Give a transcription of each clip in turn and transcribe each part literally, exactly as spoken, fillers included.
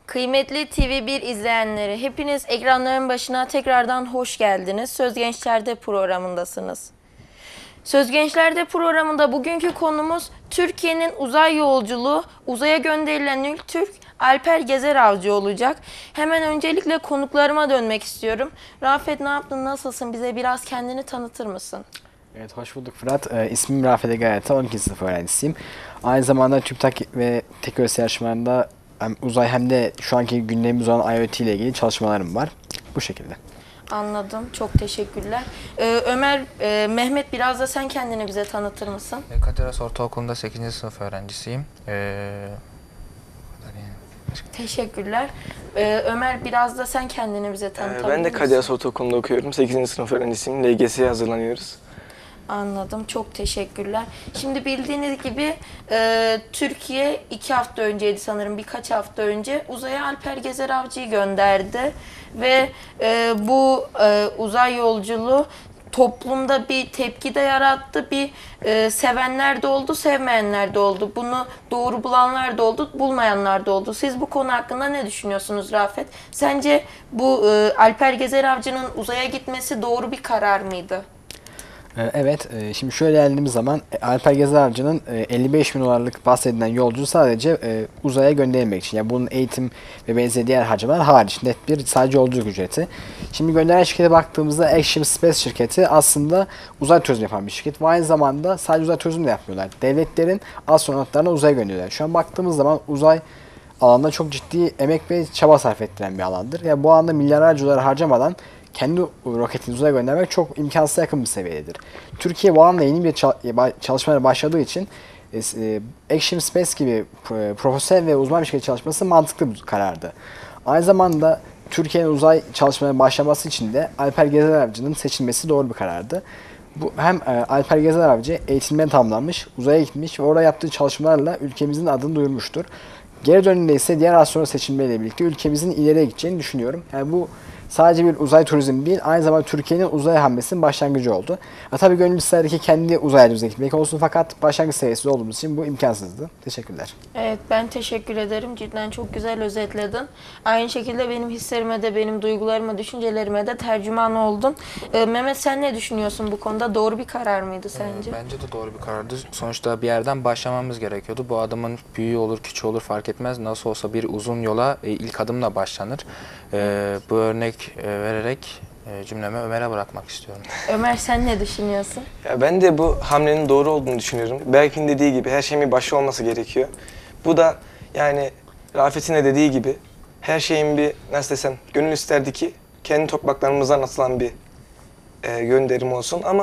Kıymetli T V bir izleyenleri, hepiniz ekranların başına tekrardan hoş geldiniz. Söz Gençler'de programındasınız. Söz Gençler'de programında bugünkü konumuz Türkiye'nin uzay yolculuğu, uzaya gönderilen ilk Türk Alper Gezer Avcı olacak. Hemen öncelikle konuklarıma dönmek istiyorum. Rafet, ne yaptın, nasılsın? Bize biraz kendini tanıtır mısın? Evet, hoş bulduk Fırat. Ee, ismim Rafet Egayeta, on ikinci sınıf öğrencisiyim. Aynı zamanda TÜBİTAK ve Teknoloji yarışmalarında hem uzay hem de şu anki gündemimiz olan IoT ile ilgili çalışmalarım var. Bu şekilde. Anladım. Çok teşekkürler. Ee, Ömer, e, Mehmet, biraz da sen kendini bize tanıtır mısın? Kadir Has Ortaokulu'nda sekizinci sınıf öğrencisiyim. Ee, Teşekkürler. Ee, Ömer, biraz da sen kendini bize tanıtabilir misin? Ben de Kadir Has Ortaokulu'nda okuyorum. sekizinci sınıf öğrencisiyim. L G S'ye hazırlanıyoruz. Anladım. Çok teşekkürler. Şimdi bildiğiniz gibi e, Türkiye iki hafta önceydi sanırım, birkaç hafta önce uzaya Alper Gezer Avcı'yı gönderdi. Ve e, bu e, uzay yolculuğu toplumda bir tepki de yarattı. Bir e, sevenler de oldu, sevmeyenler de oldu. Bunu doğru bulanlar da oldu, bulmayanlar da oldu. Siz bu konu hakkında ne düşünüyorsunuz Rafet? Sence bu e, Alper Gezer Avcı'nın uzaya gitmesi doğru bir karar mıydı? Evet, şimdi şöyle geldiğimiz zaman Alper Gezer Avcı'nın elli beş bin dolarlık bahsedilen yolcu sadece uzaya gönderilmek için. Yani bunun eğitim ve benzeri diğer harcamalar hariç net bir sadece yolculuk ücreti. Şimdi gönderen şirkete baktığımızda Action Space şirketi aslında uzay turizmi yapan bir şirket ve aynı zamanda sadece uzay turizmi de yapmıyorlar. Devletlerin astronotlarını uzaya gönderiyorlar. Şu an baktığımız zaman uzay alanında çok ciddi emek ve çaba sarf ettiren bir alandır. Yani bu alanda milyarlarca dolar harcamadan kendi roketini uzaya göndermek çok imkansıza yakın bir seviyededir. Türkiye bu alanda yeni bir çalışmalara başladığı için Action Space gibi profesyonel ve uzman bir şekilde çalışması mantıklı bir karardı. Aynı zamanda Türkiye'nin uzay çalışmalarına başlaması için de Alper Gezer Avcı'nın seçilmesi doğru bir karardı. Bu hem Alper Gezer Avcı eğitimden tamamlanmış, uzaya gitmiş ve orada yaptığı çalışmalarla ülkemizin adını duyurmuştur. Geri dönünde ise diğer astronot seçilmeleriyle birlikte ülkemizin ileriye gideceğini düşünüyorum. Yani bu sadece bir uzay turizmi değil, aynı zamanda Türkiye'nin uzay hamlesinin başlangıcı oldu. Ha, tabii gönül isterdi ki kendi uzay aracımıza gitmek olsun, fakat başlangıç seviyesinde olduğumuz için bu imkansızdı. Teşekkürler. Evet, ben teşekkür ederim. Cidden çok güzel özetledin. Aynı şekilde benim hislerime de, benim duygularıma, düşüncelerime de tercüman oldun. Ee, Mehmet, sen ne düşünüyorsun bu konuda? Doğru bir karar mıydı sence? Bence de doğru bir karardı. Sonuçta bir yerden başlamamız gerekiyordu. Bu adımın büyüğü olur, küçüğü olur fark etmez. Nasıl olsa bir uzun yola ilk adımla başlanır. Ee, bu örnek vererek cümlemi Ömer'e bırakmak istiyorum. Ömer, sen ne düşünüyorsun? Ya ben de bu hamlenin doğru olduğunu düşünüyorum. Berk'in dediği gibi her şeyin bir başı olması gerekiyor. Bu da yani Rafet'in de dediği gibi her şeyin bir, nasıl desem, gönül isterdi ki kendi topraklarımızdan atılan bir e, gönderim olsun, ama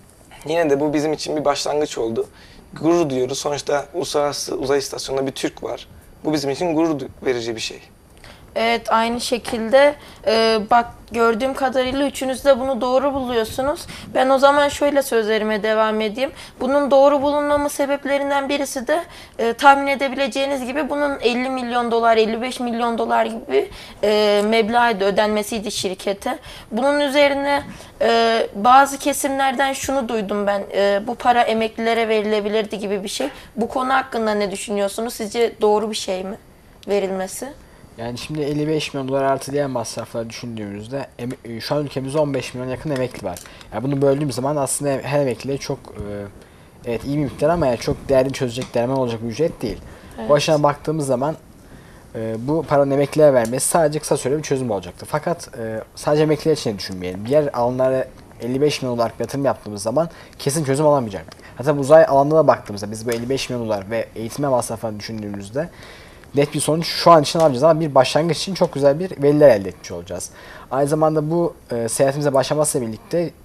yine de bu bizim için bir başlangıç oldu. Gurur duyuyoruz. Sonuçta Uluslararası Uzay İstasyonu'nda bir Türk var. Bu bizim için gurur verici bir şey. Evet, aynı şekilde e, bak, gördüğüm kadarıyla üçünüz de bunu doğru buluyorsunuz. Ben o zaman şöyle sözlerime devam edeyim. Bunun doğru bulunmama sebeplerinden birisi de e, tahmin edebileceğiniz gibi bunun elli milyon dolar, elli beş milyon dolar gibi e, meblağı ödenmesiydi şirkete. Bunun üzerine e, bazı kesimlerden şunu duydum ben. E, bu para emeklilere verilebilirdi gibi bir şey. Bu konu hakkında ne düşünüyorsunuz? Sizce doğru bir şey mi verilmesi? Yani şimdi elli beş milyon dolar artı diğer masrafları düşündüğümüzde şu an ülkemizde on beş milyon yakın emekli var. Yani bunu böldüğüm zaman aslında her emekliye çok e, evet iyi bir miktar, ama yani çok değerli çözecek, derman olacak bir ücret değil. Evet. Bu açıdan baktığımız zaman e, bu paranın emeklilere vermesi sadece kısa süreli bir çözüm olacaktı. Fakat e, sadece emekliler için de düşünmeyelim. Diğer alanlara elli beş milyon dolar yatırım yaptığımız zaman kesin çözüm alamayacak. Hatta uzay alanına da baktığımızda biz bu elli beş milyon dolar ve eğitime masraflarını düşündüğümüzde net bir sonuç şu an için alacağız, ama bir başlangıç için çok güzel bir veriler elde etmiş olacağız. Aynı zamanda bu e, seyahatimize başlamasıyla birlikte e,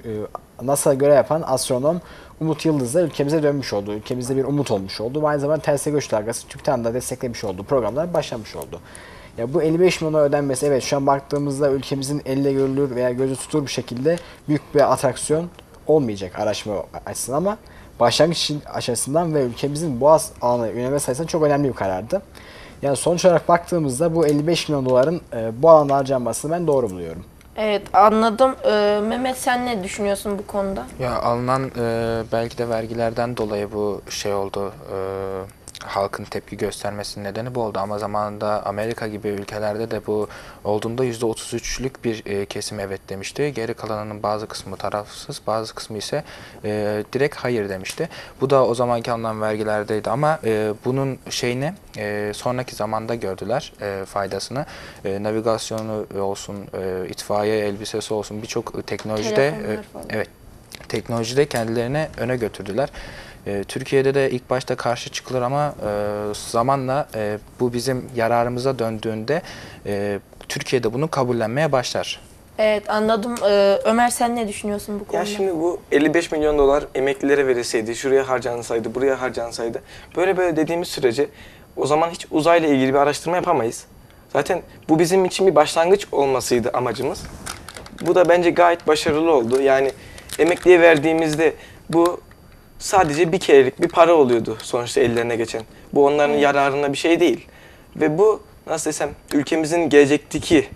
NASA'da görev yapan astronom Umut Yıldız da ülkemize dönmüş oldu. Ülkemizde bir umut olmuş oldu. Aynı zamanda Telsel Göç Dalgası TÜBİTAK'ın da desteklemiş olduğu programlar başlamış oldu. Ya bu elli beş milyona ödenmesi, evet, şu an baktığımızda ülkemizin elle görülür veya gözü tutulur bir şekilde büyük bir atraksiyon olmayacak araştırma açısından, ama başlangıç açısından ve ülkemizin Boğaz alanına yönelme sayısından çok önemli bir karardı. Yani sonuç olarak baktığımızda bu elli beş milyon doların e, bu alanda harcanmasını ben doğru buluyorum. Evet, anladım. Ee, Mehmet, sen ne düşünüyorsun bu konuda? Ya alınan e, belki de vergilerden dolayı bu şey oldu. E, halkın tepki göstermesinin nedeni bu oldu. Ama zamanında Amerika gibi ülkelerde de bu olduğunda yüzde otuz üçlük bir e, kesim evet demişti. Geri kalanının bazı kısmı tarafsız, bazı kısmı ise e, direkt hayır demişti. Bu da o zamanki alınan vergilerdeydi ama e, bunun şeyini e, sonraki zamanda gördüler e, faydasını. E, navigasyonu olsun, e, itfaiye elbisesi olsun, birçok teknolojide e, Telefonlar falan. evet teknolojide kendilerine öne götürdüler. E, Türkiye'de de ilk başta karşı çıkılır ama e, zamanla e, bu bizim yararımıza döndüğünde e, Türkiye'de bunu kabullenmeye başlar. Evet, anladım. Ee, Ömer, sen ne düşünüyorsun bu konuda? Ya şimdi bu elli beş milyon dolar emeklilere verilseydi, şuraya harcansaydı, buraya harcansaydı, böyle böyle dediğimiz sürece o zaman hiç uzayla ilgili bir araştırma yapamayız. Zaten bu bizim için bir başlangıç olmasıydı amacımız. Bu da bence gayet başarılı oldu. Yani emekliye verdiğimizde bu sadece bir kerelik bir para oluyordu sonuçta ellerine geçen. Bu onların yararına bir şey değil. Ve bu nasıl desem ülkemizin gelecekteki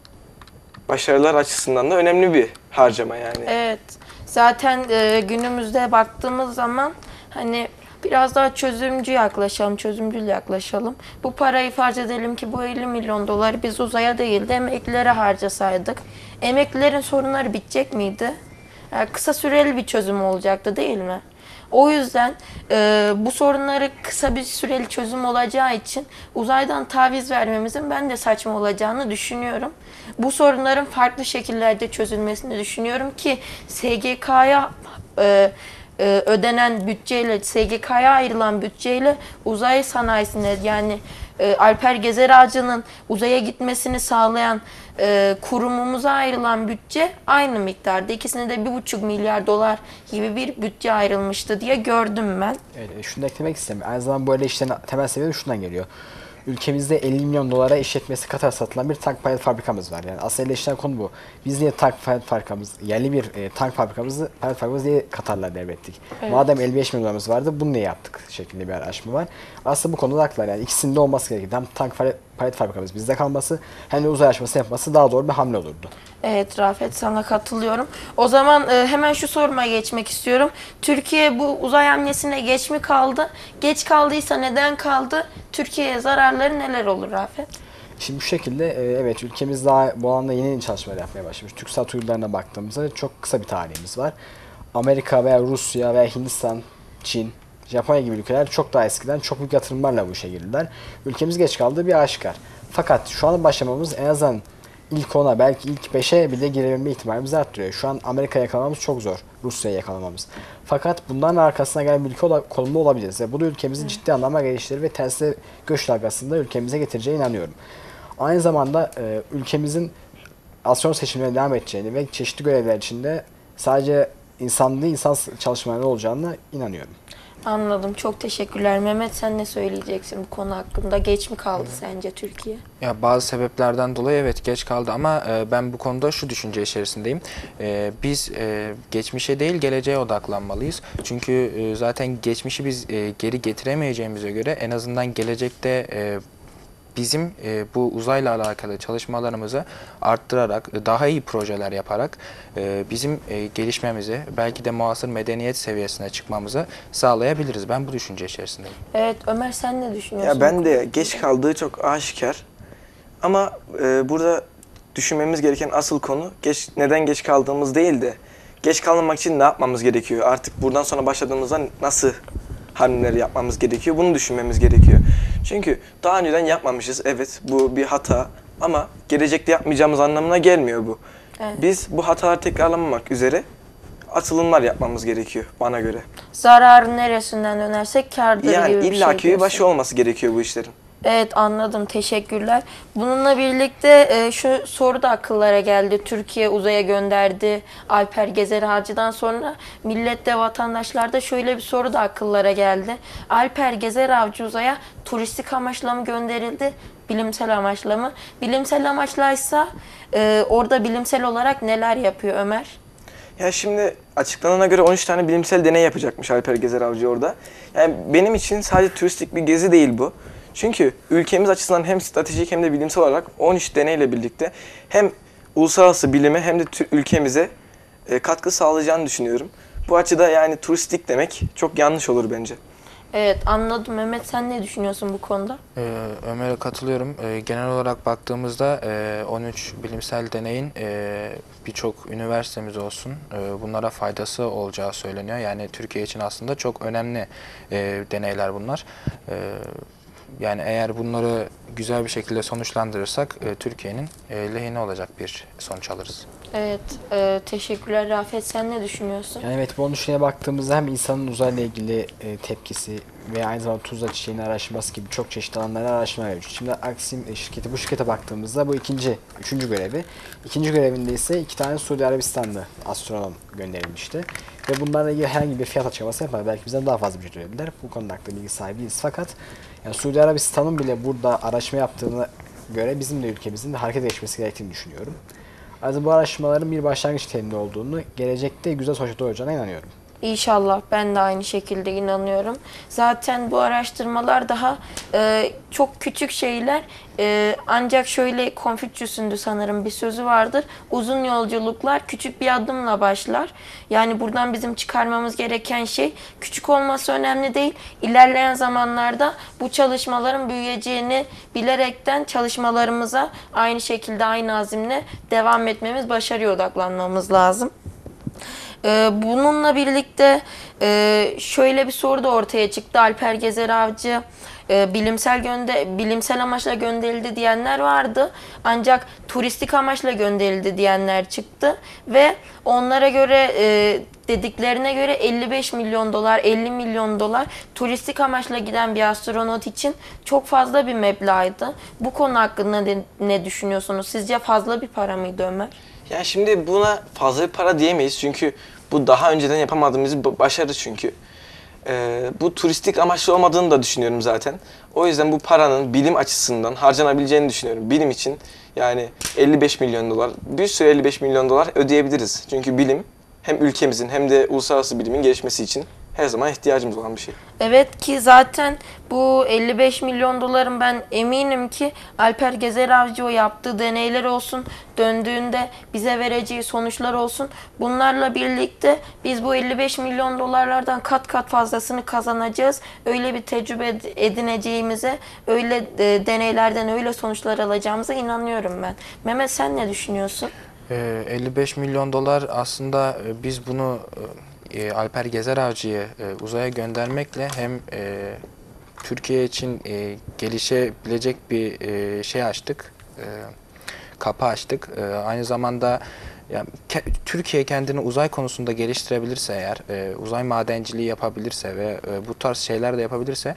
başarılar açısından da önemli bir harcama yani. Evet. Zaten e, günümüzde baktığımız zaman hani biraz daha çözümcü yaklaşalım, çözümcül yaklaşalım. Bu parayı farz edelim ki bu elli milyon doları biz uzaya değil de emeklilere harcasaydık. Emeklilerin sorunları bitecek miydi? Yani kısa süreli bir çözüm olacaktı değil mi? O yüzden e, bu sorunları kısa bir süreli çözüm olacağı için uzaydan taviz vermemizin ben de saçma olacağını düşünüyorum. Bu sorunların farklı şekillerde çözülmesini düşünüyorum ki S G K'ya e, e, ödenen bütçeyle, S G K'ya ayrılan bütçeyle uzay sanayisine yani e, Alper Gezer Ağacı'nın uzaya gitmesini sağlayan e, kurumumuza ayrılan bütçe aynı miktarda. İkisine de bir buçuk milyar dolar gibi bir bütçe ayrılmıştı diye gördüm ben. Evet, e, şunu da eklemek istemiyorum. Aynı zamanda böyle işlerin temel sebebi şundan geliyor. Ülkemizde elli milyon dolara işletmesi Katar satılan bir tank palet fabrikamız var. Yani aslında eleştirilen konu bu. Biz niye tank palet fabrikamız, yerli bir e, tank fabrikamızı, palet fabrikamızı niye Katar'la devrettik? Evet. Madem elli beş milyon dolarımız vardı, bunu niye yaptık şeklinde bir araştırma var. Aslında bu konuda haklılar. Yani ikisinde olması gerekir. Hem tank palet, palet fabrikamız bizde kalması, hem de uzay aşaması yapması daha doğru bir hamle olurdu. Evet Rafet, sana katılıyorum. O zaman e, hemen şu soruma geçmek istiyorum. Türkiye bu uzay hamlesine geç mi kaldı? Geç kaldıysa neden kaldı? Türkiye'ye zararları neler olur Rafet? Şimdi bu şekilde e, evet ülkemiz daha bu alanda yeni yeni çalışmalar yapmaya başlamış. TürkSat uydularına baktığımızda çok kısa bir tarihimiz var. Amerika veya Rusya veya Hindistan, Çin, Japonya gibi ülkeler çok daha eskiden çok büyük yatırımlarla bu işe girdiler. Ülkemiz geç kaldığı bir aşikar. Fakat şu an başlamamız en azından ilk ona belki ilk beşe bile girebilme ihtimalimizi arttırıyor. Şu an Amerika'ya yakalamamız çok zor. Rusya'ya yakalamamız. Fakat bunların arkasına gelen bir ülke ola, konumda olabiliriz. Ve bu da ülkemizi ciddi anlamda geliştirir ve tersi göç dalgasında ülkemize getireceğine inanıyorum. Aynı zamanda e, ülkemizin astronom seçimlerine devam edeceğini ve çeşitli görevler içinde sadece insan değil insan çalışmaları olacağına inanıyorum. Anladım. Çok teşekkürler. Mehmet, sen ne söyleyeceksin bu konu hakkında? Geç mi kaldı sence Türkiye? Ya bazı sebeplerden dolayı evet geç kaldı ama e, ben bu konuda şu düşünce içerisindeyim. E, biz e, geçmişe değil geleceğe odaklanmalıyız. Çünkü e, zaten geçmişi biz e, geri getiremeyeceğimize göre en azından gelecekte e, bizim e, bu uzayla alakalı çalışmalarımızı arttırarak, daha iyi projeler yaparak e, bizim e, gelişmemizi, belki de muasır medeniyet seviyesine çıkmamızı sağlayabiliriz. Ben bu düşünce içerisindeyim. Evet Ömer, sen ne düşünüyorsun? Ya ben de geç kaldığı çok aşikar. Ama e, burada düşünmemiz gereken asıl konu geç, neden geç kaldığımız değil de geç kalmamak için ne yapmamız gerekiyor? Artık buradan sonra başladığımızda nasıl hamleler yapmamız gerekiyor? Bunu düşünmemiz gerekiyor. Çünkü daha önceden yapmamışız. Evet, bu bir hata ama gelecekte yapmayacağımız anlamına gelmiyor bu. Evet. Biz bu hataları tekrarlamamak üzere atılımlar yapmamız gerekiyor bana göre. Zararın neresinden dönersek kârdır Yani gibi bir illa şey ki bir diyorsun. başı olması gerekiyor bu işlerin. Evet, anladım. Teşekkürler. Bununla birlikte e, şu soru da akıllara geldi. Türkiye uzaya gönderdi Alper Gezer Ağacı'dan sonra millette, vatandaşlarda şöyle bir soru da akıllara geldi. Alper Gezer Avcı uzaya turistik amaçla mı gönderildi? Bilimsel amaçla mı? Bilimsel amaçlaysa e, orada bilimsel olarak neler yapıyor Ömer? Ya şimdi açıklanana göre on üç tane bilimsel deney yapacakmış Alper Gezer Avcı orada. Yani benim için sadece turistik bir gezi değil bu. Çünkü ülkemiz açısından hem stratejik hem de bilimsel olarak on üç deneyle birlikte hem uluslararası bilime hem de ülkemize katkı sağlayacağını düşünüyorum. Bu açıda yani turistik demek çok yanlış olur bence. Evet, anladım. Mehmet, sen ne düşünüyorsun bu konuda? Ee, Ömer'e katılıyorum. Ee, genel olarak baktığımızda e, on üç bilimsel deneyin e, birçok üniversitemiz olsun e, bunlara faydası olacağı söyleniyor. Yani Türkiye için aslında çok önemli e, deneyler bunlar. E, yani eğer bunları güzel bir şekilde sonuçlandırırsak e, Türkiye'nin e, lehine olacak bir sonuç alırız. Evet, e, teşekkürler Rafet. Sen ne düşünüyorsun? Yani evet, bu düşünceye baktığımızda hem insanın uzayla ilgili e, tepkisi ve aynı zamanda Tuzla çiçeğinin araştırması gibi çok çeşitli alanlarda araştırma mevcut. Şimdi Aksim e, şirketi, bu şirkete baktığımızda bu ikinci, üçüncü görevi. İkinci görevinde ise iki tane Suudi Arabistanlı astronom gönderilmişti. Ve bunlarla ilgili herhangi bir fiyat açıklaması yapmadı. Belki bizden daha fazla bir şey söylediler. Bu konuda hakkında bilgi sahibi değiliz. Fakat yani Suudi Arabistan'ın bile burada araştırma yaptığına göre bizim de ülkemizin de harekete geçmesi gerektiğini düşünüyorum. Ayrıca bu araştırmaların bir başlangıç niteliğinde olduğunu, gelecekte güzel sonuçlar olacağına inanıyorum. İnşallah, ben de aynı şekilde inanıyorum. Zaten bu araştırmalar daha e, çok küçük şeyler. E, ancak şöyle, Konfüçyüs'ün de sanırım bir sözü vardır. Uzun yolculuklar küçük bir adımla başlar. Yani buradan bizim çıkarmamız gereken şey, küçük olması önemli değil. İlerleyen zamanlarda bu çalışmaların büyüyeceğini bilerekten çalışmalarımıza aynı şekilde, aynı azimle devam etmemiz, başarıya odaklanmamız lazım. Ee, bununla birlikte e, şöyle bir soru da ortaya çıktı. Alper Gezer Avcı e, bilimsel gönde bilimsel amaçla gönderildi diyenler vardı. Ancak turistik amaçla gönderildi diyenler çıktı ve onlara göre, e, dediklerine göre elli beş milyon dolar, elli milyon dolar turistik amaçla giden bir astronot için çok fazla bir meblağdı. Bu konu hakkında ne, ne düşünüyorsunuz? Sizce fazla bir para mıydı Ömer? Yani şimdi buna fazla bir para diyemeyiz çünkü bu daha önceden yapamadığımız bir başarı çünkü. Ee, bu turistik amaçlı olmadığını da düşünüyorum zaten. O yüzden bu paranın bilim açısından harcanabileceğini düşünüyorum. Bilim için yani elli beş milyon dolar, bir sürü elli beş milyon dolar ödeyebiliriz. Çünkü bilim hem ülkemizin hem de uluslararası bilimin gelişmesi için her zaman ihtiyacımız olan bir şey. Evet, ki zaten bu elli beş milyon doların, ben eminim ki Alper Gezer Avcı o yaptığı deneyler olsun, döndüğünde bize vereceği sonuçlar olsun, bunlarla birlikte biz bu elli beş milyon dolarlardan kat kat fazlasını kazanacağız. Öyle bir tecrübe edineceğimize, öyle e, deneylerden öyle sonuçlar alacağımıza inanıyorum ben. Mehmet, sen ne düşünüyorsun? Ee, elli beş milyon dolar aslında e, biz bunu e, Alper Gezer Avcı'yı e, uzaya göndermekle hem e, Türkiye için e, gelişebilecek bir e, şey açtık, e, kapı açtık. E, aynı zamanda yani, ke Türkiye kendini uzay konusunda geliştirebilirse eğer, e, uzay madenciliği yapabilirse ve e, bu tarz şeyler de yapabilirse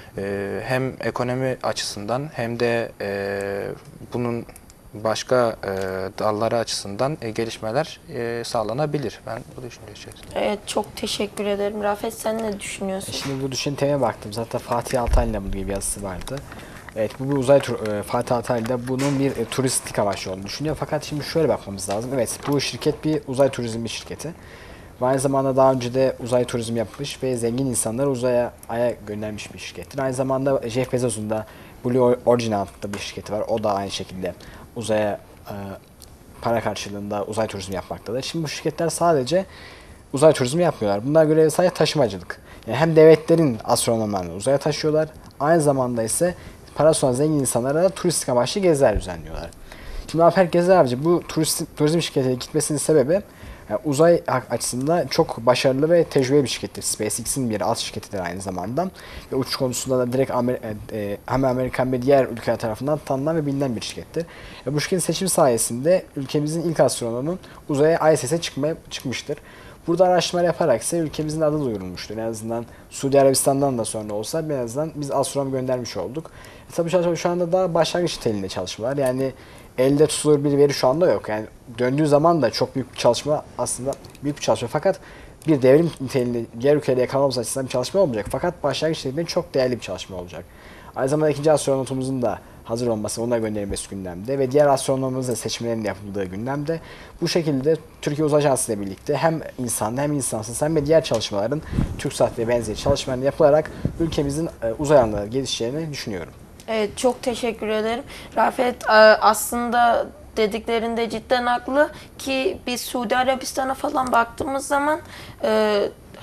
e, hem ekonomi açısından hem de e, bunun başka e, dalları açısından e, gelişmeler e, sağlanabilir. Ben bu düşünce içerisinde. Evet, çok teşekkür ederim. Rafet, sen ne düşünüyorsun? E şimdi bu düşünceye baktım. Zaten Fatih Altaylı'nın bunun gibi bir yazısı vardı. Evet, bu bir uzay tur, e, Fatih Altaylı da bunun bir e, turistik amaçlı olduğunu düşünüyor. Fakat şimdi şöyle bakmamız lazım. Evet, bu şirket bir uzay turizmi şirketi. Ve aynı zamanda daha önce de uzay turizmi yapmış ve zengin insanları uzaya, aya göndermiş bir şirkettir. Aynı zamanda Jeff Bezos'un da Blue Origin adlı bir şirketi var. O da aynı şekilde uzaya e, para karşılığında uzay turizmi yapmaktadır. Şimdi bu şirketler sadece uzay turizmi yapmıyorlar. Bunlar görevi sadece taşımacılık. Yani hem devletlerin astronomlarını uzaya taşıyorlar, aynı zamanda ise parası olan zengin insanlara da turistik amaçlı geziler düzenliyorlar. Şimdi Alper Gezer Avcı bu turistik, turizm şirketine gitmesinin sebebi, yani uzay açısından çok başarılı ve tecrübeli bir şirkettir. SpaceX'in bir alt şirketidir aynı zamanda. Ve uçuş konusunda da direkt Amer e, hem Amerika hem de diğer ülkeler tarafından tanınan ve bilinen bir şirkettir. Ve bu şirketin seçimi sayesinde ülkemizin ilk astronomu uzaya I S S'e çıkmaya çıkmıştır. Burada araştırmalar yaparak ise ülkemizin adı duyurulmuştur. En azından Suudi Arabistan'dan da sonra olsa en azından biz astronom göndermiş olduk. E, tabii çalışma şu anda daha başlangıç niteliğinde çalışmalar. Yani elde tutulur bir veri şu anda yok. Yani döndüğü zaman da çok büyük bir çalışma, aslında büyük bir çalışma, fakat bir devrim niteliğinde diğer ülkelerde yakalamamız açısından bir çalışma olmayacak. Fakat başlangıç niteliğinde çok değerli bir çalışma olacak. Aynı zamanda ikinci astronotumuzun da hazır olması, ona gönderilmesi gündemde ve diğer astronomlarımızın da seçimlerinin yapıldığı gündemde. Bu şekilde Türkiye Uzay Ajansı ile birlikte hem insanlı hem insansız hem de diğer çalışmaların, TürkSat ve benzeri çalışmaların yapılarak ülkemizin uzay alanına gelişeceğini düşünüyorum. Evet, çok teşekkür ederim. Rafet, aslında dediklerinde cidden haklı ki biz Suudi Arabistan'a falan baktığımız zaman e,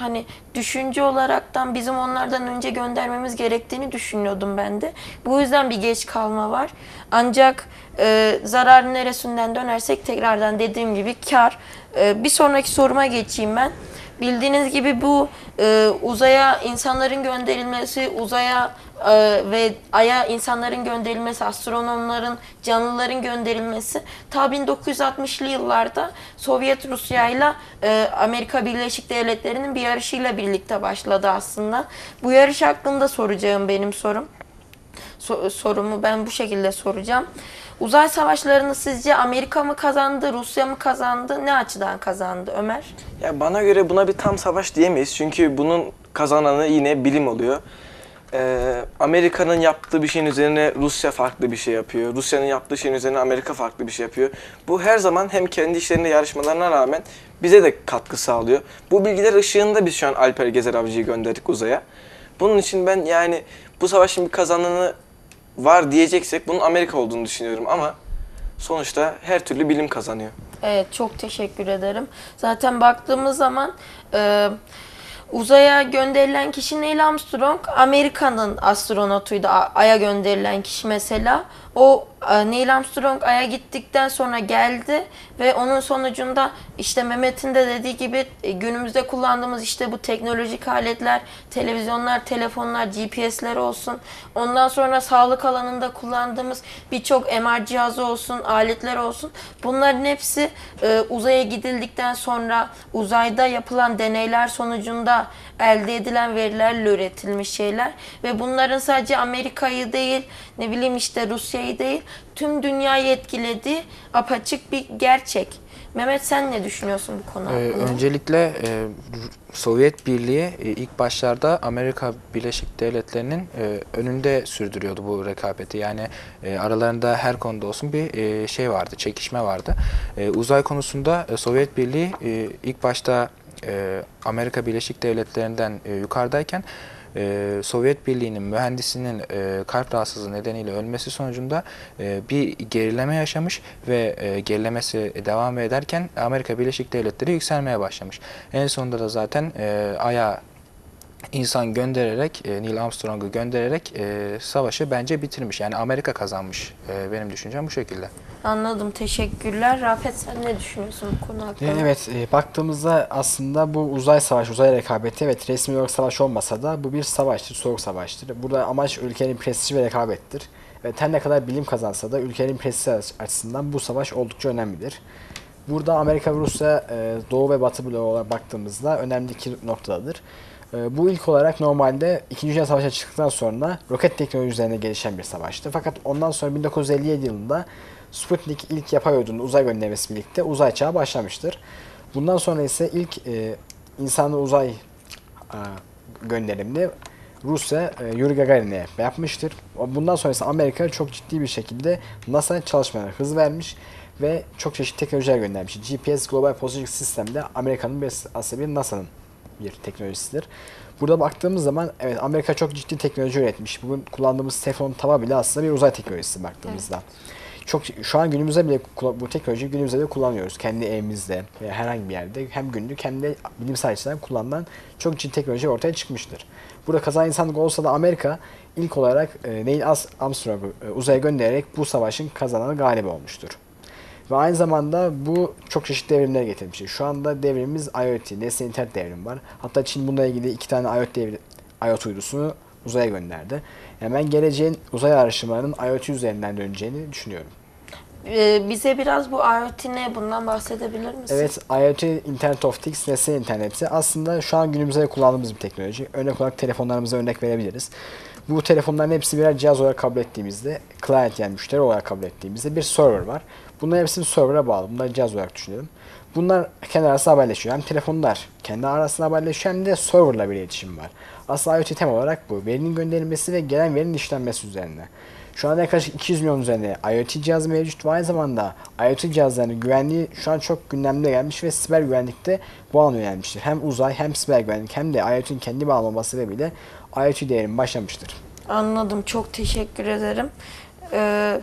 hani düşünce olaraktan bizim onlardan önce göndermemiz gerektiğini düşünüyordum ben de. Bu yüzden bir geç kalma var. Ancak e, zararın neresinden dönersek tekrardan dediğim gibi kar. E, bir sonraki soruma geçeyim ben. Bildiğiniz gibi bu e, uzaya insanların gönderilmesi, uzaya e, ve aya insanların gönderilmesi, astronomların, canlıların gönderilmesi ta bin dokuz yüz altmışlı yıllarda Sovyet Rusya ile Amerika Birleşik Devletleri'nin bir yarışıyla birlikte başladı aslında. Bu yarış hakkında soracağım benim sorum. So- sorumu ben bu şekilde soracağım. Uzay savaşlarını sizce Amerika mı kazandı, Rusya mı kazandı, ne açıdan kazandı Ömer? Ya bana göre buna bir tam savaş diyemeyiz. Çünkü bunun kazananı yine bilim oluyor. Ee, Amerika'nın yaptığı bir şeyin üzerine Rusya farklı bir şey yapıyor. Rusya'nın yaptığı şeyin üzerine Amerika farklı bir şey yapıyor. Bu her zaman hem kendi işlerinde yarışmalarına rağmen bize de katkı sağlıyor. Bu bilgiler ışığında biz şu an Alper Gezer Avcı'yı gönderdik uzaya. Bunun için ben yani bu savaşın bir kazananı var diyeceksek bunun Amerika olduğunu düşünüyorum ama sonuçta her türlü bilim kazanıyor. Evet, çok teşekkür ederim. Zaten baktığımız zaman e, uzaya gönderilen kişi Neil Armstrong, Amerika'nın astronotuydu. A- Ay'a gönderilen kişi mesela. O e, Neil Armstrong Ay'a gittikten sonra geldi ve onun sonucunda işte Mehmet'in de dediği gibi e, günümüzde kullandığımız işte bu teknolojik aletler, televizyonlar, telefonlar, G P S'ler olsun. Ondan sonra sağlık alanında kullandığımız birçok M R cihazı olsun, aletler olsun. Bunların hepsi e, uzaya gidildikten sonra uzayda yapılan deneyler sonucunda elde edilen verilerle üretilmiş şeyler ve bunların sadece Amerika'yı değil, ne bileyim işte Rusya'yı değil, tüm dünyayı etkilediği apaçık bir gerçek. Mehmet, sen ne düşünüyorsun bu konu Ee, hakkında? öncelikle e, Sovyet Birliği e, ilk başlarda Amerika Birleşik Devletleri'nin e, önünde sürdürüyordu bu rekabeti. Yani e, aralarında her konuda olsun bir e, şey vardı, çekişme vardı. E, uzay konusunda e, Sovyet Birliği e, ilk başta e, Amerika Birleşik Devletleri'nden e, yukarıdayken Ee, Sovyet Birliği'nin mühendisinin e, kalp rahatsızlığı nedeniyle ölmesi sonucunda e, bir gerileme yaşamış ve e, gerilemesi devam ederken Amerika Birleşik Devletleri yükselmeye başlamış. En sonunda da zaten e, Ay'a insan göndererek, e, Neil Armstrong'u göndererek e, savaşı bence bitirmiş. Yani Amerika kazanmış. E, benim düşüncem bu şekilde. Anladım, teşekkürler. Rafet, sen ne düşünüyorsun bu konu hakkında? Yani evet, e, baktığımızda aslında bu uzay savaşı, uzay rekabeti, evet, resmi olarak savaş olmasa da bu bir savaştır, soğuk savaştır. Burada amaç ülkenin prestiji ve rekabettir. Evet, her ne kadar bilim kazansa da ülkenin prestiji açısından bu savaş oldukça önemlidir. Burada Amerika ve Rusya e, Doğu ve Batı bloğu olarak baktığımızda önemli iki noktadadır. E, bu ilk olarak normalde İkinci Dünya Savaşı çıktıktan sonra roket teknoloji üzerine gelişen bir savaştı. Fakat ondan sonra bin dokuz yüz elli yedi yılında Sputnik ilk yapay uydurunu uzay göndermesi birlikte uzay çağı başlamıştır. Bundan sonra ise ilk e, insanlı uzay e, gönderimini Rusya e, Yuri Gagarin'e yapmıştır. Bundan sonra ise Amerika çok ciddi bir şekilde NASA çalışmalarına hız vermiş ve çok çeşitli teknolojiler göndermiş. G P S Global Positioning System de Amerika'nın bir, aslında bir NASA'nın bir teknolojisidir. Burada baktığımız zaman evet, Amerika çok ciddi teknoloji üretmiş. Bugün kullandığımız teflon tava bile aslında bir uzay teknolojisi baktığımızda. Evet. Çok şu an günümüzde bile bu teknolojiyi günümüzde de kullanıyoruz. Kendi evimizde veya herhangi bir yerde hem günlük hem de bilimsel açıdan kullanılan çok ciddi teknoloji ortaya çıkmıştır. Burada kazanan insanlık olsa da Amerika ilk olarak e, Neil Armstrong'u e, uzaya göndererek bu savaşın kazananı galibi olmuştur. Ve aynı zamanda bu çok çeşitli devrimler getirmiştir. Şu anda devrimimiz IoT, nesne internet devrimi var. Hatta Çin bununla ilgili iki tane IoT, devri, IoT uydusunu uzaya gönderdi. Yani ben geleceğin uzay araştırmalarının IoT üzerinden döneceğini düşünüyorum. Ee, bize biraz bu IoT ne, bundan bahsedebilir misin? Evet, IoT, Internet of Things, nesne interneti aslında şu an günümüzde kullandığımız bir teknoloji. Örnek olarak telefonlarımıza örnek verebiliriz. Bu telefonların hepsi birer cihaz olarak kabul ettiğimizde, client yani müşteri olarak kabul ettiğimizde bir server var. Bunların hepsini server'a bağlı. Bunları cihaz olarak düşünelim. Bunlar kendi arasında haberleşiyor. Hem telefonlar kendi arasında haberleşiyor hem de server'la bir iletişim var. Aslında IoT tem olarak bu. Verinin gönderilmesi ve gelen verinin işlenmesi üzerine. Şu anda yaklaşık iki yüz milyon üzerinde IoT cihazı mevcut ve aynı zamanda IoT cihazlarının güvenliği şu an çok gündemde gelmiş ve siber güvenlikte bu alana yönelmiştir. Hem uzay hem siber güvenlik hem de IoT'nin kendi bağlanması sebebiyle IoT devrimi başlamıştır. Anladım. Çok teşekkür ederim. Ee,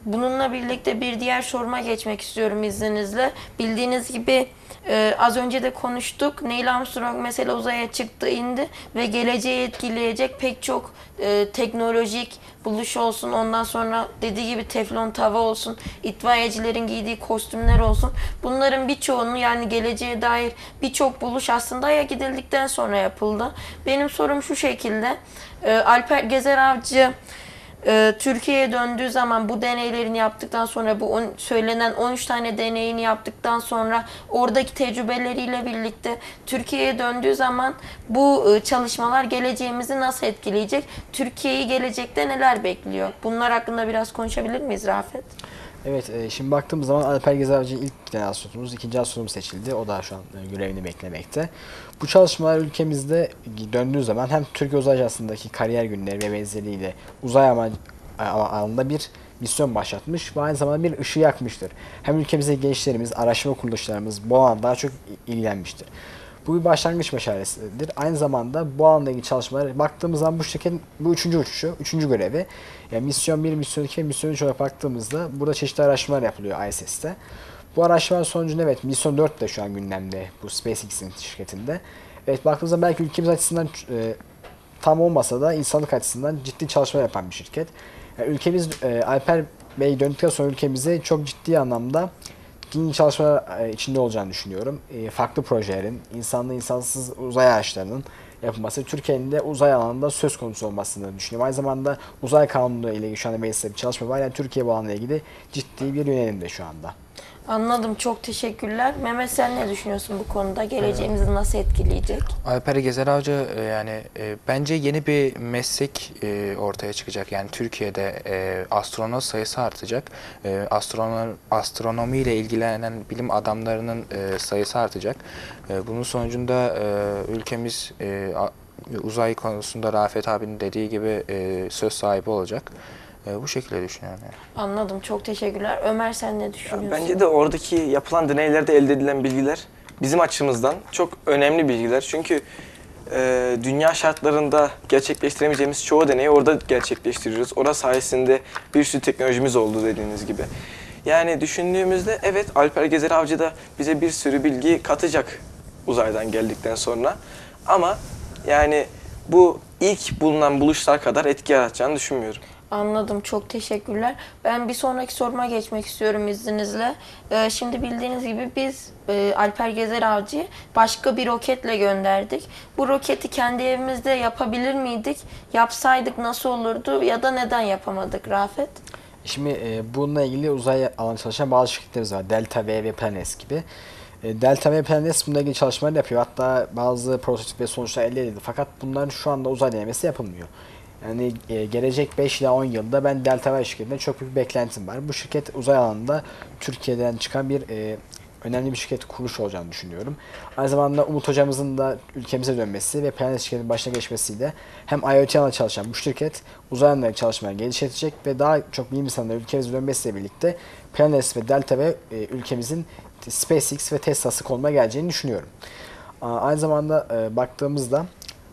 bununla birlikte bir diğer soruma geçmek istiyorum izninizle. Bildiğiniz gibi e, az önce de konuştuk. Neil Armstrong mesela uzaya çıktı, indi ve geleceği etkileyecek pek çok e, teknolojik buluş olsun. Ondan sonra dediği gibi teflon tava olsun, itfaiyecilerin giydiği kostümler olsun. Bunların birçoğunu, yani geleceğe dair birçok buluş aslında Ay'a gidildikten sonra yapıldı. Benim sorum şu şekilde. E, Alper Gezer Avcı Ee, Türkiye'ye döndüğü zaman bu deneylerini yaptıktan sonra, bu on, söylenen on üç tane deneyini yaptıktan sonra oradaki tecrübeleriyle birlikte Türkiye'ye döndüğü zaman bu e, çalışmalar geleceğimizi nasıl etkileyecek? Türkiye'yi gelecekte neler bekliyor? Bunlar hakkında biraz konuşabilir miyiz Rafet? Evet, e, şimdi baktığımız zaman Alper Gezer Avcı'nın ilk genel astronotumuz, ikinci astronom seçildi. O da şu an e, görevini beklemekte. Bu çalışmalar ülkemizde döndüğü zaman hem Türkiye Uzay Ajansı'ndaki kariyer günleri ve benzeriyle uzay ama- alanında bir misyon başlatmış ve aynı zamanda bir ışığı yakmıştır. Hem ülkemize gençlerimiz, araştırma kuruluşlarımız bu alanda daha çok ilgilenmiştir. Bu bir başlangıç meşalesidir. Aynı zamanda bu alanda ilgili çalışmalara baktığımız zaman bu şirketin bu üçüncü uçuşu, üçüncü görevi. Yani misyon bir, misyon iki ve misyon üç olarak baktığımızda burada çeşitli araştırmalar yapılıyor I S S'te. Bu araştırmalar sonucunda evet misyon dört de şu an gündemde bu SpaceX'in şirketinde. Evet, baktığımızda belki ülkemiz açısından e, tam olmasa da insanlık açısından ciddi çalışma yapan bir şirket. Yani ülkemiz e, Alper Bey döndükten sonra ülkemize çok ciddi anlamda ciddi çalışmalar e, içinde olacağını düşünüyorum. E, farklı projelerin, insanlı insansız uzay araçlarının yapılması, Türkiye'nin de uzay alanında söz konusu olmasını düşünüyorum. Aynı zamanda uzay kanunu ile ilgili şu anda mecliste bir çalışma var. Yani Türkiye bu alanla ilgili ciddi bir yönelimde şu anda. Anladım. Çok teşekkürler. Mehmet, sen ne düşünüyorsun bu konuda? Geleceğimizi nasıl etkileyecek? Alper Gezer Avcı e, yani e, bence yeni bir meslek e, ortaya çıkacak. Yani Türkiye'de e, astronot sayısı artacak. E, astronom, astronomi ile ilgilenen bilim adamlarının e, sayısı artacak. E, bunun sonucunda e, ülkemiz e, a, uzay konusunda Rafet abinin dediği gibi e, söz sahibi olacak. E, bu şekilde düşünüyorum yani. Anladım. Çok teşekkürler. Ömer, sen ne düşünüyorsun? Bence de oradaki yapılan deneylerde elde edilen bilgiler bizim açımızdan çok önemli bilgiler. Çünkü e, dünya şartlarında gerçekleştiremeyeceğimiz çoğu deneyi orada gerçekleştiriyoruz. Orası sayesinde bir sürü teknolojimiz oldu dediğiniz gibi. Yani düşündüğümüzde evet, Alper Gezer Avcı da bize bir sürü bilgi katacak uzaydan geldikten sonra. Ama yani bu ilk bulunan buluşlar kadar etki yaratacağını düşünmüyorum. Anladım. Çok teşekkürler. Ben bir sonraki soruma geçmek istiyorum izninizle. Ee, şimdi bildiğiniz gibi biz e, Alper Gezer Avcı'yı başka bir roketle gönderdik. Bu roketi kendi evimizde yapabilir miydik? Yapsaydık nasıl olurdu ya da neden yapamadık Rafet? Şimdi e, bununla ilgili uzay alanı çalışan bazı şirketlerimiz var. Delta V ve Planes gibi. E, Delta V Planes bununla ilgili çalışmalar yapıyor. Hatta bazı prototip ve sonuçlar elde edildi. Fakat bunların şu anda uzay denemesi yapılmıyor. Yani e, gelecek beş ila on yılda ben Delta V şirketinden çok büyük bir beklentim var. Bu şirket uzay alanında Türkiye'den çıkan bir e, önemli bir şirket kuruluş olacağını düşünüyorum. Aynı zamanda Umut hocamızın da ülkemize dönmesi ve Planet şirketinin başına geçmesiyle hem IoT alanında çalışan bu şirket uzay alanında çalışmaya geliştirecek ve daha çok bilim insanları ülkemize dönmesiyle birlikte Planet ve Delta V e, ülkemizin SpaceX ve Tesla'sı konuma geleceğini düşünüyorum. Aynı zamanda e, baktığımızda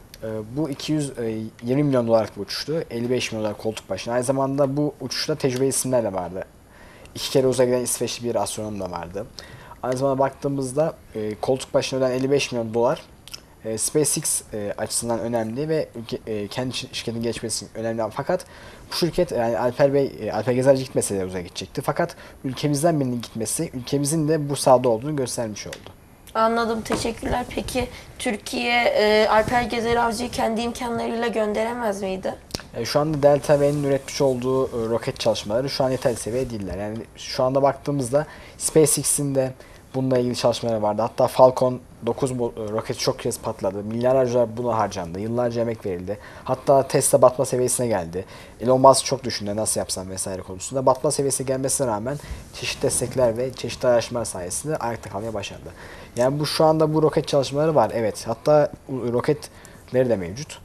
bu iki yüz yirmi milyon dolarlık bir uçuştu. elli beş milyon dolar koltuk başına. Aynı zamanda bu uçuşta tecrübeli isimler de vardı. İki kere uzaya giden İsveçli bir astronom da vardı. Aynı zamanda baktığımızda koltuk başına öden elli beş milyon dolar SpaceX açısından önemli ve kendi şirketin geçmesi önemli. Fakat bu şirket, yani Alper Bey, Alper Gezerci gitmese de uzaya gidecekti. Fakat ülkemizden birinin gitmesi ülkemizin de bu sahada olduğunu göstermiş oldu. Anladım. Teşekkürler. Peki Türkiye e, Alper Gezer Avcı'yı kendi imkanlarıyla gönderemez miydi? E, şu anda Delta V'nin üretmiş olduğu e, roket çalışmaları şu an yeterli seviyede değiller. Yani şu anda baktığımızda SpaceX'in de bununla ilgili çalışmaları vardı. Hatta Falcon dokuz roketi çok kez patladı. Milyarlarca dolar buna harcandı. Yıllarca emek verildi. Hatta Tesla batma seviyesine geldi. Elon Musk çok düşündü nasıl yapsam vesaire konusunda. Batma seviyesine gelmesine rağmen çeşitli destekler ve çeşitli araştırmalar sayesinde ayakta kalmaya başardı. Yani bu şu anda bu roket çalışmaları var. Evet. Hatta roketleri de mevcut.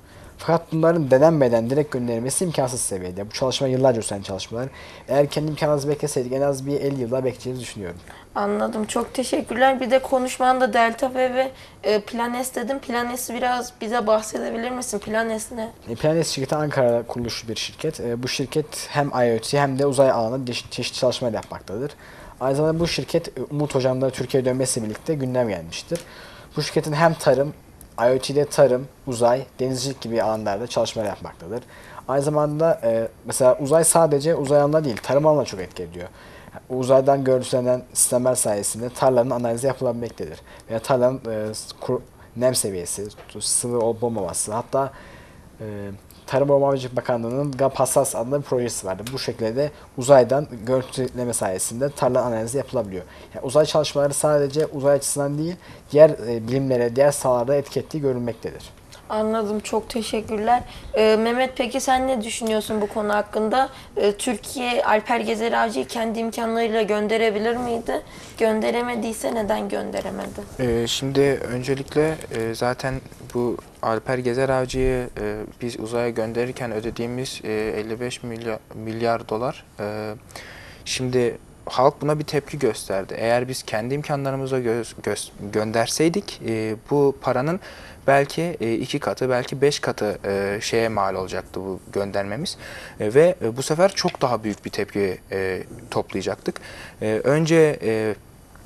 Fakat bunların denenmeden direkt gönderilmesi imkansız seviyede. Bu çalışma yıllarca süren çalışmalar. Eğer kendi imkanımızı bekleseydik en az bir elli yılda bekleyeceğimizi düşünüyorum. Anladım. Çok teşekkürler. Bir de konuşmanda Delta V ve e, Planes dedim. Planes'i biraz bize bahsedebilir misin? Planes ne? E, Planet şirketi Ankara'da kurulmuş bir şirket. E, bu şirket hem IoT hem de uzay alanında çeşitli çeşitli çalışmalar yapmaktadır. Aynı zamanda bu şirket e, Umut Hocam'da Türkiye'ye dönmesiyle birlikte gündem gelmiştir. Bu şirketin hem tarım, IoT'de tarım, uzay, denizcilik gibi alanlarda çalışmalar yapmaktadır. Aynı zamanda e, mesela uzay sadece uzay alanında değil, tarım alanına çok etki ediyor. Yani uzaydan görüntülenen sistemler sayesinde tarlanın analizi yapılabilmektedir. Veya tarlanın e, kur, nem seviyesi, sıvı olup olmaması, hatta e, Tarım ve Ormancılık Bakanlığı'nın GAP-Hassas adında bir projesi vardı. Bu şekilde de uzaydan görüntüleme sayesinde tarla analizi yapılabiliyor. Yani uzay çalışmaları sadece uzay açısından değil, diğer e, bilimlere, diğer sahalarda etki ettiği görülmektedir. Anladım. Çok teşekkürler. Ee, Mehmet, peki sen ne düşünüyorsun bu konu hakkında? Ee, Türkiye Alper Gezer Avcı'yı kendi imkanlarıyla gönderebilir miydi? Gönderemediyse neden gönderemedi? Ee, şimdi öncelikle e, zaten bu Alper Gezer Avcı'yı e, biz uzaya gönderirken ödediğimiz e, elli beş milyar, milyar dolar. E, şimdi halk buna bir tepki gösterdi. Eğer biz kendi imkanlarımızla göz, göz, gönderseydik e, bu paranın belki e, iki katı, belki beş katı e, şeye mal olacaktı bu göndermemiz. E, ve e, bu sefer çok daha büyük bir tepki e, toplayacaktık. E, önce e,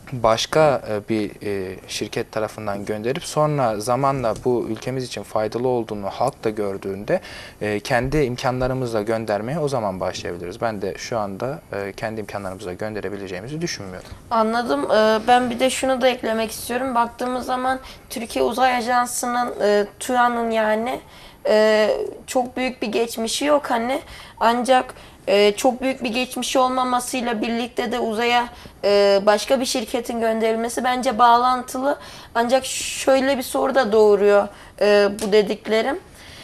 başka bir şirket tarafından gönderip sonra zamanla bu ülkemiz için faydalı olduğunu halk da gördüğünde kendi imkanlarımızla göndermeye o zaman başlayabiliriz. Ben de şu anda kendi imkanlarımızla gönderebileceğimizi düşünmüyorum. Anladım. Ee, Ben bir de şunu da eklemek istiyorum. Baktığımız zaman Türkiye Uzay Ajansı'nın, e, TÜA'nın yani e, çok büyük bir geçmişi yok hani. Ancak e, çok büyük bir geçmişi olmamasıyla birlikte de uzaya e, başka bir şirketin gönderilmesi bence bağlantılı. Ancak şöyle bir soru da doğuruyor e, bu dediklerim.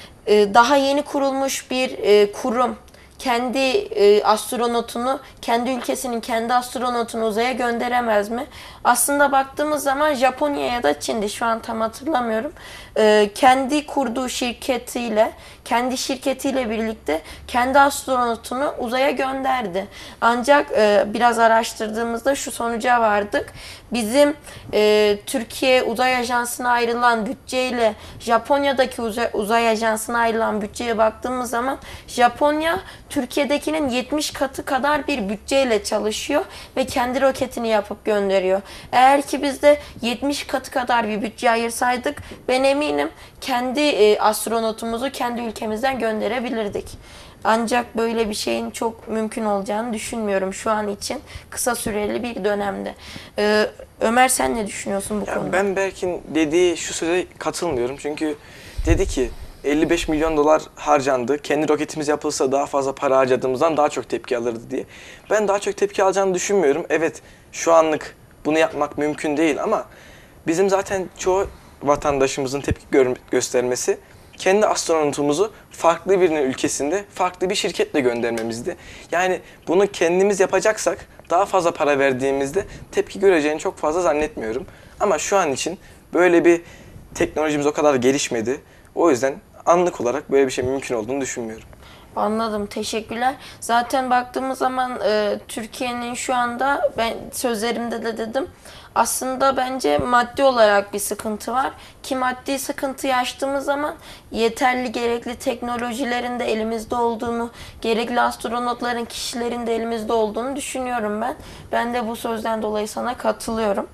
E, daha yeni kurulmuş bir e, kurum kendi e, astronotunu, kendi ülkesinin kendi astronotunu uzaya gönderemez mi? Aslında baktığımız zaman Japonya ya da Çin'di, şu an tam hatırlamıyorum. E, kendi kurduğu şirketiyle, kendi şirketiyle birlikte kendi astronotunu uzaya gönderdi. Ancak e, biraz araştırdığımızda şu sonuca vardık. Bizim e, Türkiye Uzay Ajansı'na ayrılan bütçeyle Japonya'daki uzay, uzay ajansına ayrılan bütçeye baktığımız zaman Japonya Türkiye'dekinin yetmiş katı kadar bir bütçeyle çalışıyor ve kendi roketini yapıp gönderiyor. Eğer ki biz de yetmiş katı kadar bir bütçe ayırsaydık ben eminim kendi e, astronotumuzu kendi ülkemizden gönderebilirdik. Ancak böyle bir şeyin çok mümkün olacağını düşünmüyorum şu an için kısa süreli bir dönemde. Ee, Ömer, sen ne düşünüyorsun bu Ya konuda? ben Berk'in dediği şu söze katılmıyorum. Çünkü dedi ki elli beş milyon dolar harcandı. Kendi roketimiz yapılsa daha fazla para harcadığımızdan daha çok tepki alırdı diye. Ben daha çok tepki alacağını düşünmüyorum. Evet, şu anlık bunu yapmak mümkün değil ama bizim zaten çoğu vatandaşımızın tepki gö- göstermesi kendi astronotumuzu farklı birinin ülkesinde farklı bir şirketle göndermemizdi. Yani bunu kendimiz yapacaksak daha fazla para verdiğimizde tepki göreceğini çok fazla zannetmiyorum. Ama şu an için böyle bir teknolojimiz o kadar gelişmedi. O yüzden anlık olarak böyle bir şey mümkün olduğunu düşünmüyorum. Anladım, teşekkürler. Zaten baktığımız zaman e, Türkiye'nin şu anda, ben sözlerimde de dedim, aslında bence maddi olarak bir sıkıntı var. Ki maddi sıkıntıyı aştığımız zaman yeterli gerekli teknolojilerin de elimizde olduğunu, gerekli astronotların, kişilerin de elimizde olduğunu düşünüyorum ben. Ben de bu sözden dolayı sana katılıyorum.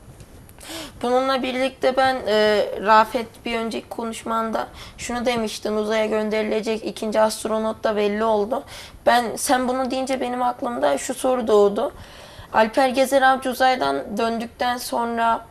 Bununla birlikte ben e, Rafet bir önceki konuşmanda şunu demiştin, uzaya gönderilecek ikinci astronot da belli oldu. Ben sen bunu deyince benim aklımda şu soru doğdu. Alper Gezer Avcı uzaydan döndükten sonra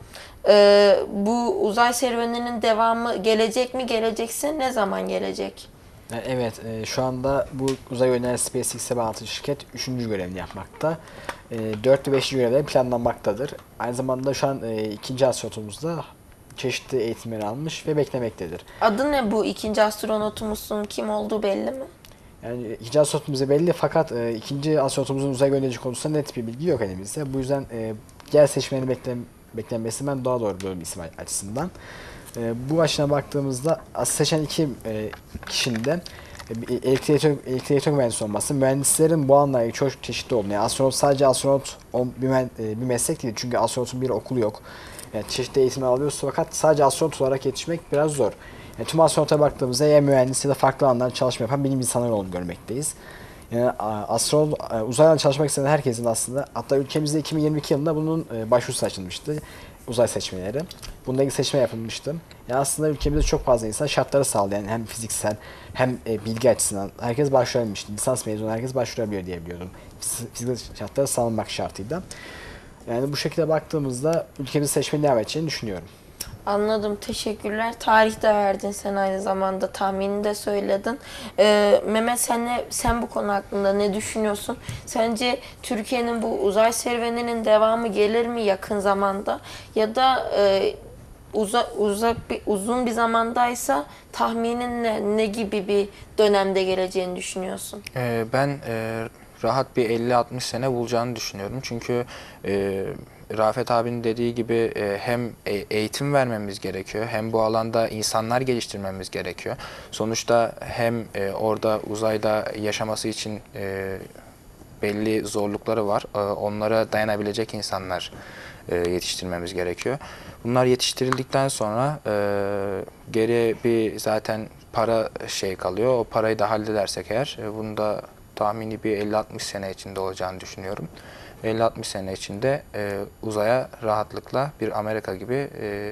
e, bu uzay serüveninin devamı gelecek mi? Gelecekse ne zaman gelecek? Evet, e, şu anda bu uzay yönelen SpaceX'e bağlı şirket üçüncü görevini yapmakta. E, dört ve beşinci görevler planlanmaktadır. Aynı zamanda şu an e, ikinci astronotumuzda çeşitli eğitimleri almış ve beklemektedir. Adı ne bu ikinci astronotumuzun, kim olduğu belli mi? Yani ikinci astronotumuz belli fakat e, ikinci astronotumuzun uzaya gönderici konusunda net bir bilgi yok elimizde. Bu yüzden e, diğer seçmeni beklen, beklenmesi ben daha doğru bir isim açısından. E, bu açıdan baktığımızda as- seçen iki e, kişinin de e, bir elektrik, elektrik, elektrik elektronik mühendisi olması, mühendislerin bu alanlarda çok çeşitli olduğunu. Yani astronot sadece astronot ol- bir, men- e, bir meslek değil çünkü astronotun bir okulu yok. Yani çeşitli eğitimler alıyoruz fakat sadece astronot olarak yetişmek biraz zor. Yani tüm astronota baktığımızda ya mühendis ya da farklı alanlarda çalışma yapan bilim insanları olduğunu görmekteyiz. Yani a- astronot, e, uzaydan çalışmak isteyen herkesin aslında, hatta ülkemizde iki bin yirmi iki yılında bunun e, başvurusu açılmıştı. Uzay seçmeleri. Bununla ilgili seçme yapılmıştı. Yani aslında ülkemizde çok fazla insan şartları sağlayan hem fiziksel hem e, bilgi açısından herkes başvurabilmişti. Lisans mezunu herkes başvurabiliyor diye biliyordum. Fiz- Fiziksel şartları sağlanmak şartıyla. Yani bu şekilde baktığımızda ülkemizi seçmeye devam edeceğini düşünüyorum. Anladım, teşekkürler. Tarih de verdin sen, aynı zamanda tahminini de söyledin. Ee, Mehmet, sen, ne, sen bu konu hakkında ne düşünüyorsun? Sence Türkiye'nin bu uzay serüveninin devamı gelir mi yakın zamanda? Ya da e, uza, uzak bir, uzun bir zamandaysa tahminin ne, ne gibi bir dönemde geleceğini düşünüyorsun? Ee, ben e, rahat bir elli altmış sene bulacağını düşünüyorum. Çünkü e, Rafet abinin dediği gibi e, hem e- eğitim vermemiz gerekiyor, hem bu alanda insanlar geliştirmemiz gerekiyor. Sonuçta hem e, orada uzayda yaşaması için e, belli zorlukları var. E, onlara dayanabilecek insanlar e, yetiştirmemiz gerekiyor. Bunlar yetiştirildikten sonra e, geriye bir zaten para şey kalıyor. O parayı da halledersek eğer, e, bunu da tahmini bir elli altmış sene içinde olacağını düşünüyorum. elli altmış sene içinde e, uzaya rahatlıkla bir Amerika gibi e,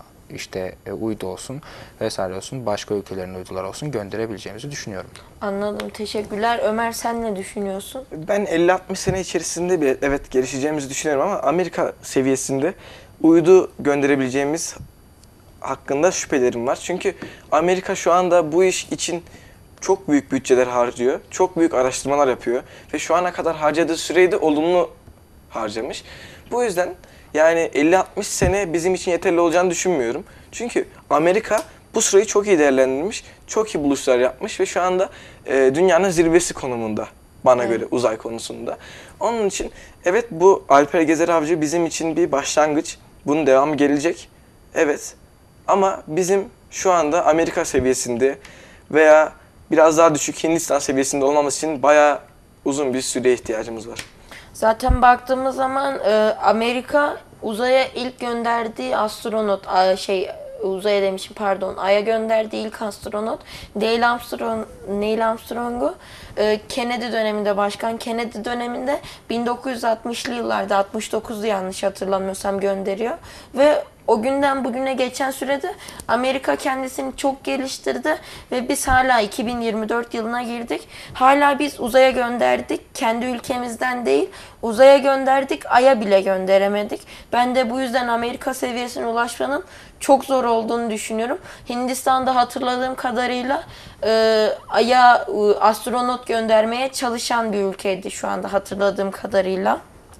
işte e, uydu olsun vesaire olsun, başka ülkelerin uyduları olsun gönderebileceğimizi düşünüyorum. Anladım, teşekkürler. Ömer, sen ne düşünüyorsun? Ben elli altmış sene içerisinde bir evet gelişeceğimizi düşünüyorum ama Amerika seviyesinde uydu gönderebileceğimiz hakkında şüphelerim var. Çünkü Amerika şu anda bu iş için çok büyük bütçeler harcıyor. Çok büyük araştırmalar yapıyor. Ve şu ana kadar harcadığı süreyi de olumlu harcamış. Bu yüzden yani elli altmış sene bizim için yeterli olacağını düşünmüyorum. Çünkü Amerika bu süreyi çok iyi değerlendirmiş, çok iyi buluşlar yapmış ve şu anda e, dünyanın zirvesi konumunda bana Evet. göre uzay konusunda. Onun için evet, bu Alper Gezer Avcı bizim için bir başlangıç. Bunun devamı gelecek. Evet. Ama bizim şu anda Amerika seviyesinde veya biraz daha düşük Hindistan seviyesinde olmamız için bayağı uzun bir süreye ihtiyacımız var. Zaten baktığımız zaman e, Amerika uzaya ilk gönderdiği astronot, a, şey uzaya demişim pardon, Ay'a gönderdiği ilk astronot Neil Armstrong, Neil Armstrong'u e, Kennedy döneminde, Başkan Kennedy döneminde bin dokuz yüz altmışlı yıllarda, altmış dokuzdu yanlış hatırlamıyorsam, gönderiyor ve o günden bugüne geçen sürede Amerika kendisini çok geliştirdi ve biz hala iki bin yirmi dört yılına girdik. Hala biz uzaya gönderdik. Kendi ülkemizden değil, uzaya gönderdik. Ay'a bile gönderemedik. Ben de bu yüzden Amerika seviyesine ulaşmanın çok zor olduğunu düşünüyorum. Hindistan'da hatırladığım kadarıyla e, Ay'a e, astronot göndermeye çalışan bir ülkeydi şu anda hatırladığım kadarıyla.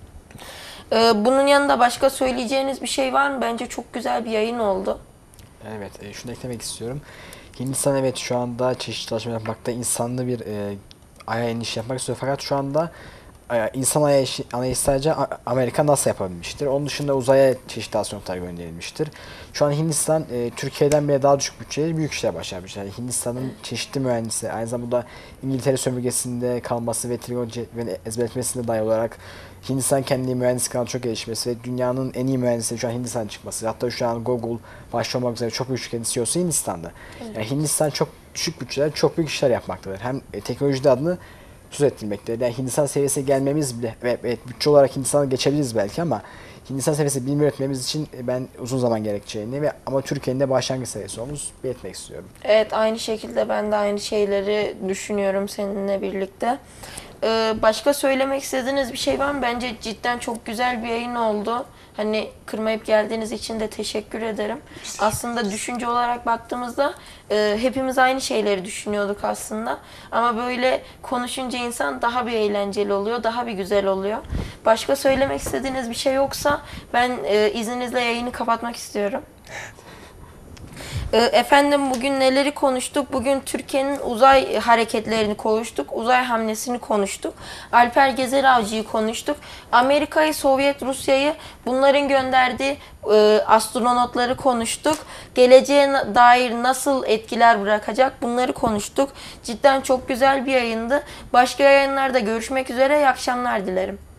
Ee, bunun yanında başka söyleyeceğiniz bir şey var mı? Bence çok güzel bir yayın oldu. Evet, e, şunu eklemek istiyorum. Hindistan evet şu anda çeşitli çalışmalar yapmakta, insanlı bir e, aya iniş yapmak istiyor fakat şu anda e, insan aya işi- anayı sadece A- Amerika NASA yapabilmiştir. Onun dışında uzaya çeşitli astronotlar gönderilmiştir. Şu an Hindistan e, Türkiye'den bile daha düşük bütçeli büyük işler başarmış. Yani Hindistan'ın çeşitli mühendisi, aynı zamanda İngiltere sömürgesinde kalması ve trigonometri ve ezberletmesine dayalı olarak Hindistan kendi mühendislik alanında çok gelişmesi ve dünyanın en iyi mühendisleri şu an Hindistan çıkması. Hatta şu an Google başta olmak üzere çok büyük şirketin C E O'su Hindistan'da. Yani Hindistan çok düşük bütçeler, çok büyük işler yapmaktadır. Hem e, teknolojide adını söz ettirmektedir. Yani Hindistan seviyesine gelmemiz bile, evet, evet bütçe olarak Hindistan'a geçebiliriz belki ama Hindistan seviyesi bilim üretmemiz için e, ben uzun zaman gerekeceğini ve ama Türkiye'nin de başlangıç seviyesi olduğunu belirtmek istiyorum. Evet, aynı şekilde ben de aynı şeyleri düşünüyorum seninle birlikte. Ee, başka söylemek istediğiniz bir şey var mı? Bence cidden çok güzel bir yayın oldu. Hani kırmayıp geldiğiniz için de teşekkür ederim. Aslında düşünce olarak baktığımızda e, hepimiz aynı şeyleri düşünüyorduk aslında. Ama böyle konuşunca insan daha bir eğlenceli oluyor, daha bir güzel oluyor. Başka söylemek istediğiniz bir şey yoksa ben e, izninizle yayını kapatmak istiyorum. Ee, Efendim bugün neleri konuştuk? Bugün Türkiye'nin uzay hareketlerini konuştuk. Uzay hamlesini konuştuk. Alper Gezer Avcı'yı konuştuk. Amerika'yı, Sovyet Rusya'yı, bunların gönderdiği e, astronotları konuştuk. Geleceğe na- dair nasıl etkiler bırakacak bunları konuştuk. Cidden çok güzel bir yayındı. Başka yayınlarda görüşmek üzere. İyi akşamlar dilerim.